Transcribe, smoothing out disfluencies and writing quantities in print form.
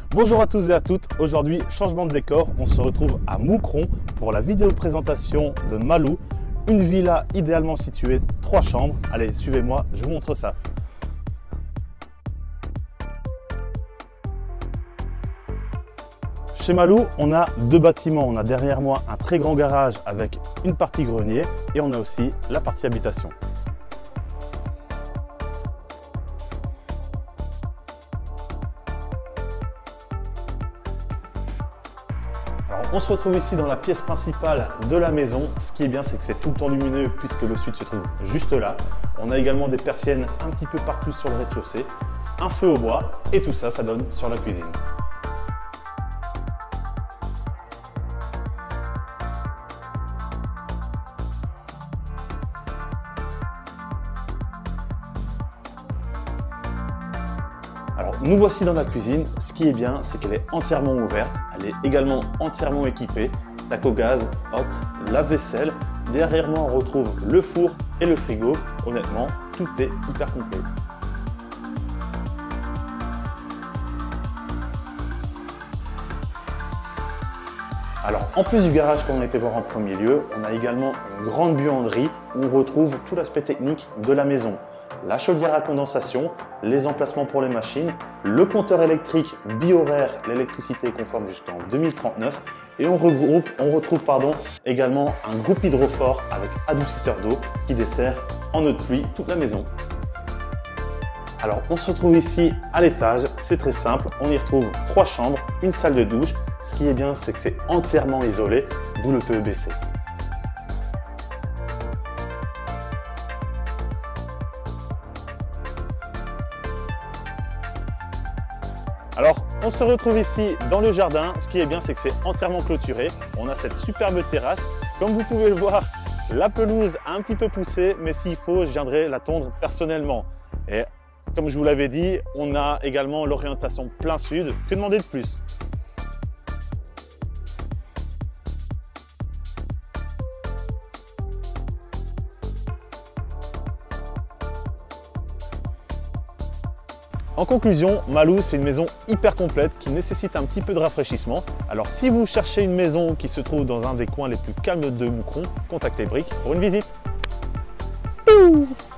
Bonjour à tous et à toutes, aujourd'hui changement de décor, on se retrouve à Moucron pour la vidéo présentation de Malou, une villa idéalement située, 3 chambres. Allez, suivez-moi, je vous montre ça. Chez Malou, on a deux bâtiments, on a derrière moi un très grand garage avec une partie grenier et on a aussi la partie habitation. Alors, on se retrouve ici dans la pièce principale de la maison. Ce qui est bien, c'est que c'est tout le temps lumineux puisque le sud se trouve juste là. On a également des persiennes un petit peu partout sur le rez-de-chaussée, un feu au bois et tout ça, ça donne sur la cuisine. Alors, nous voici dans la cuisine. Ce qui est bien, c'est qu'elle est entièrement ouverte. Elle est également entièrement équipée. Plaque au gaz, hotte, lave-vaisselle. Derrière moi, on retrouve le four et le frigo. Honnêtement, tout est hyper complet. Alors, en plus du garage qu'on a été voir en premier lieu, on a également une grande buanderie où on retrouve tout l'aspect technique de la maison. La chaudière à condensation, les emplacements pour les machines, le compteur électrique bi-horaire, l'électricité est conforme jusqu'en 2039 et on retrouve également un groupe hydrofort avec adoucisseur d'eau qui dessert en eau de pluie toute la maison. Alors on se retrouve ici à l'étage, c'est très simple, on y retrouve 3 chambres, une salle de douche. Ce qui est bien, c'est que c'est entièrement isolé, d'où le PEBC. Alors, on se retrouve ici dans le jardin. Ce qui est bien, c'est que c'est entièrement clôturé. On a cette superbe terrasse. Comme vous pouvez le voir, la pelouse a un petit peu poussé, mais s'il faut, je viendrai la tondre personnellement. Et comme je vous l'avais dit, on a également l'orientation plein sud. Que demander de plus ? En conclusion, Malou, c'est une maison hyper complète qui nécessite un petit peu de rafraîchissement. Alors si vous cherchez une maison qui se trouve dans un des coins les plus calmes de Moucron, contactez Brick pour une visite.